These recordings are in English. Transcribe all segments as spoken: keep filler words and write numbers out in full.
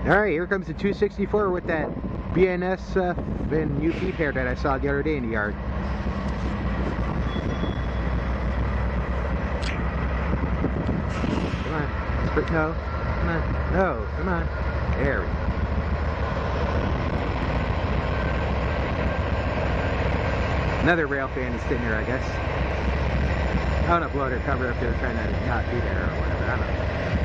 Alright, here comes the two sixty-four with that B N S F and U P pair that I saw the other day in the yard. Come on. Sprint, no. Come on. No. Come on. There we go. Another rail fan is sitting here, I guess. I don't know, blow their cover if they're trying to not be there or whatever. I don't know.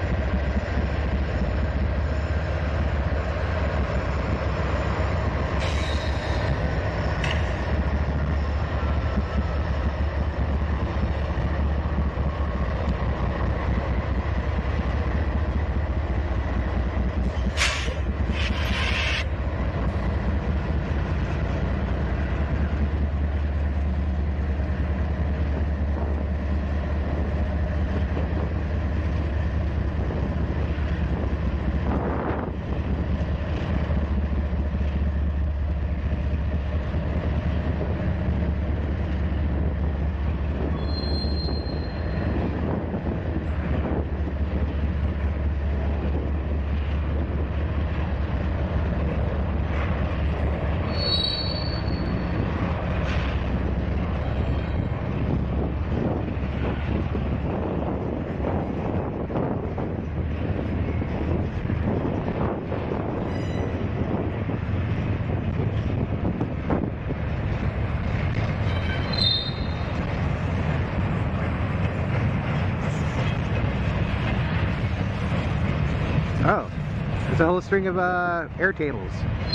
Oh, it's a whole string of uh, air tables.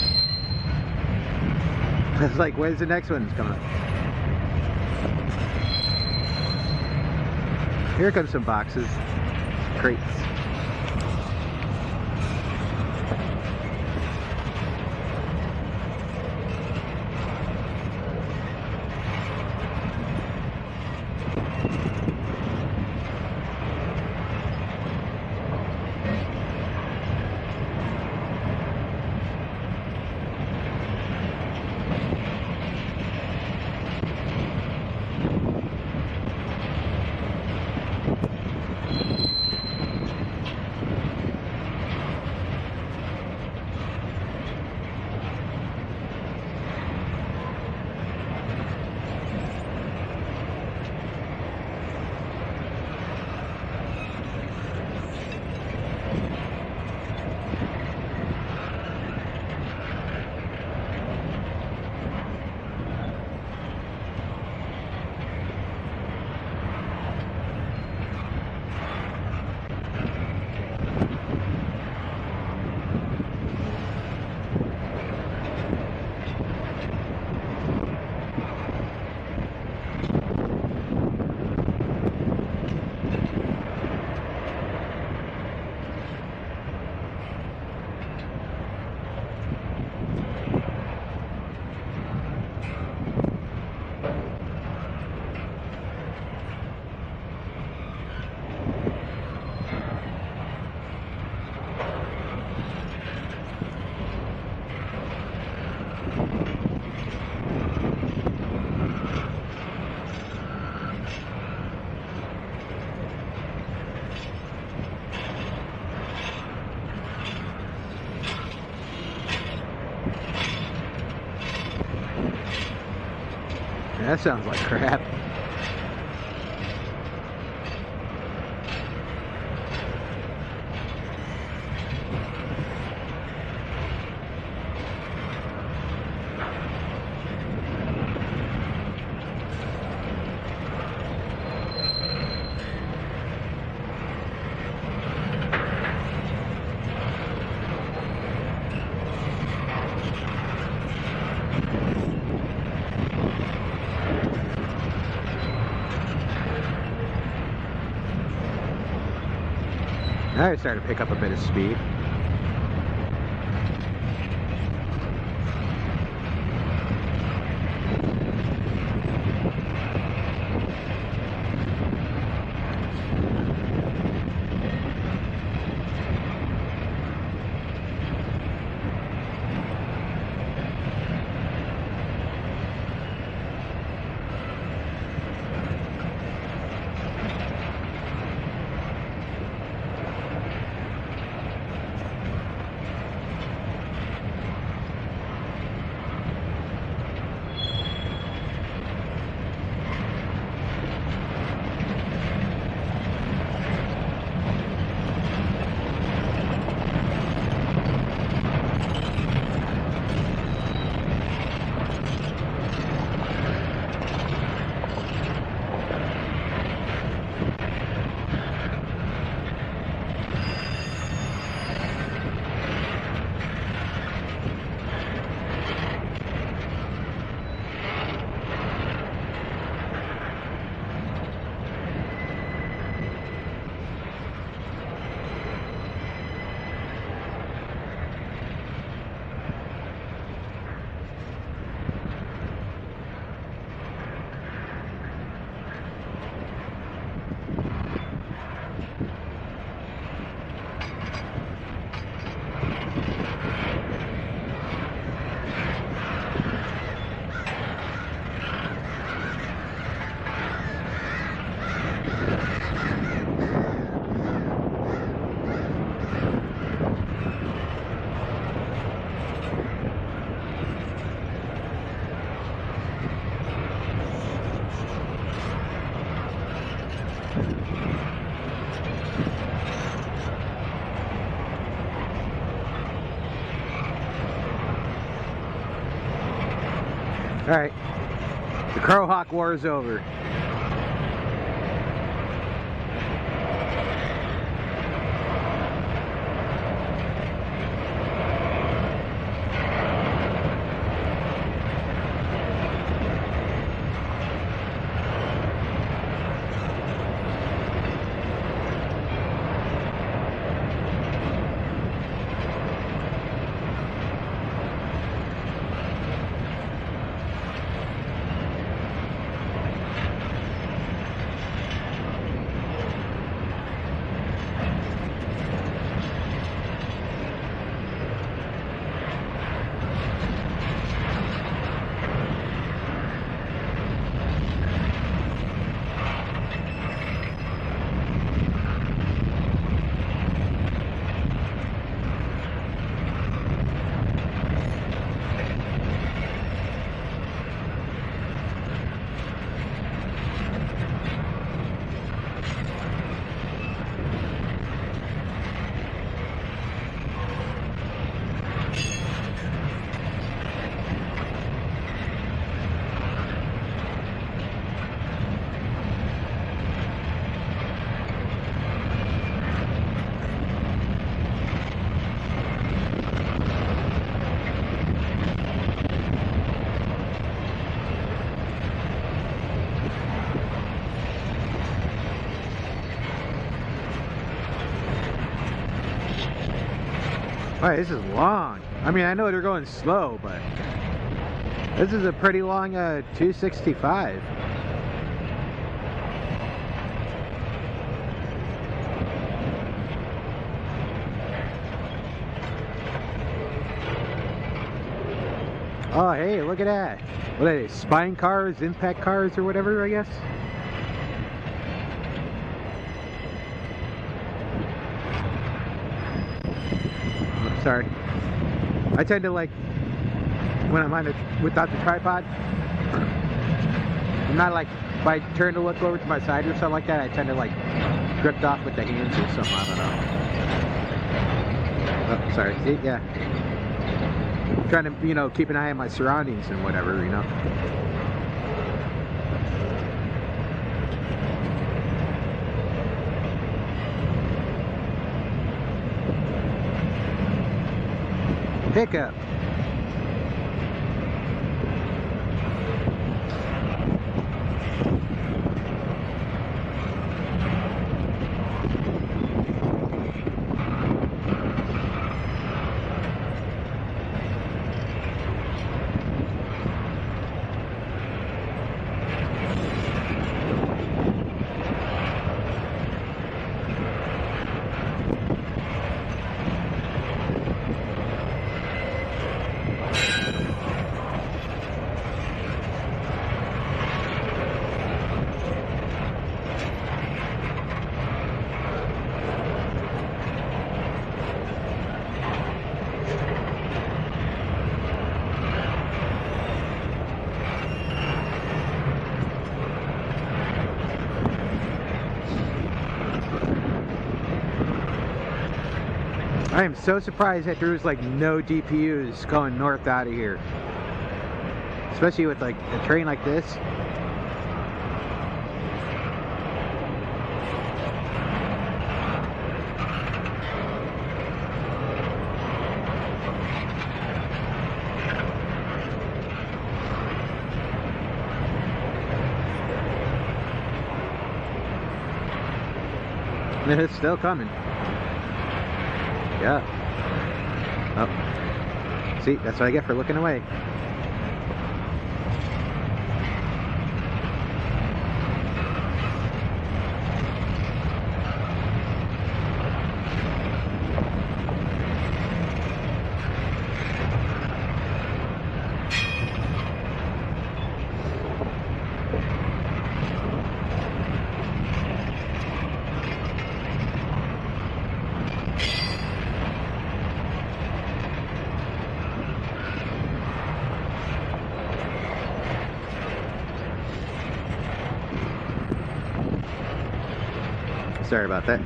It's like, when's the next one's coming up? Here comes some boxes, crates. That sounds like crap. Now it's starting to pick up a bit of speed. Alright. The Crowhawk War is over. Alright, this is long. I mean, I know they're going slow, but this is a pretty long uh, two sixty-five. Oh, hey, look at that. What are they, spine cars, impact cars, or whatever, I guess? Sorry. I tend to like, when I'm on it without the tripod, I'm not like, if I turn to look over to my side or something like that, I tend to like drift off with the hands or something, I don't know. Oh, sorry. See, yeah. I'm trying to, you know, keep an eye on my surroundings and whatever, you know. Pickup. I am so surprised that there was like no D P Us going north out of here, especially with like a train like this. And it's still coming. Yeah. Oh. See, that's what I get for looking away. Sorry about that.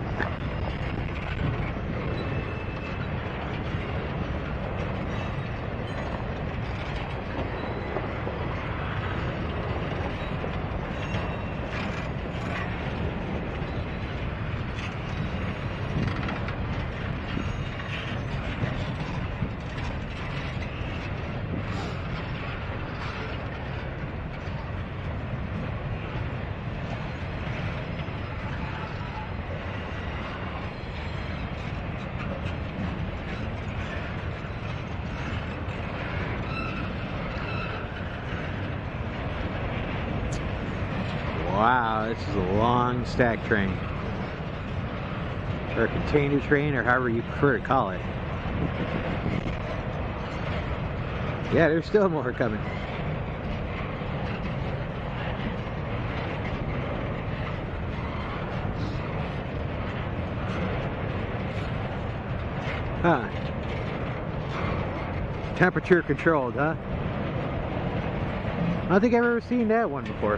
Wow, this is a long stack train. Or a container train, or however you prefer to call it. Yeah, there's still more coming. Huh. Temperature controlled, huh? I don't think I've ever seen that one before.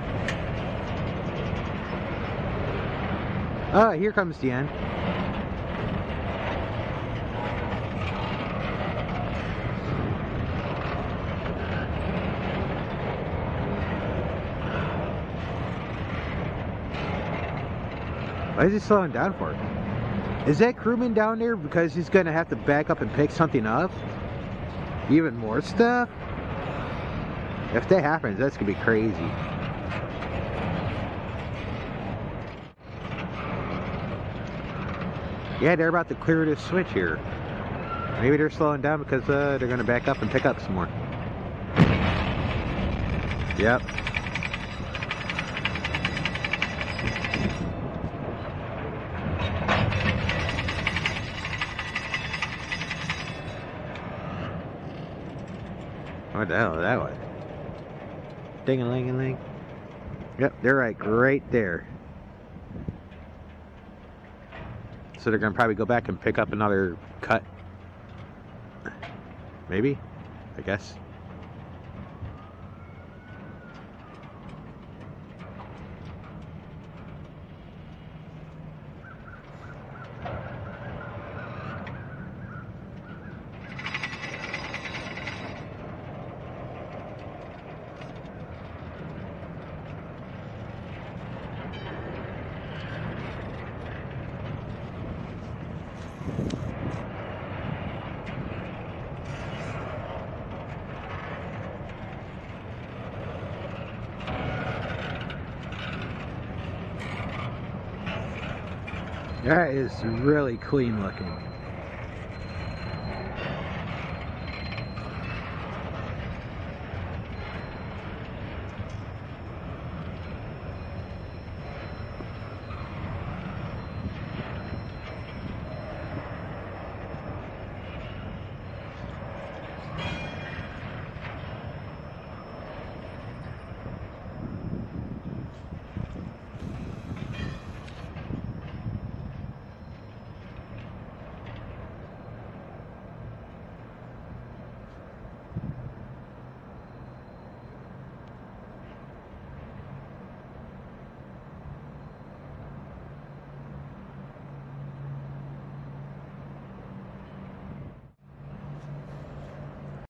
Oh, here comes the end. Why is he slowing down for? Is that crewman down there because he's gonna have to back up and pick something up? Even more stuff? If that happens, that's gonna be crazy. Yeah, they're about to clear this switch here. Maybe they're slowing down because uh, they're gonna back up and pick up some more. Yep. What the hell is that one? Ding-a-ling-a-ling. Yep, they're like right there. So they're gonna probably go back and pick up another cut. Maybe? I guess. That is really clean looking.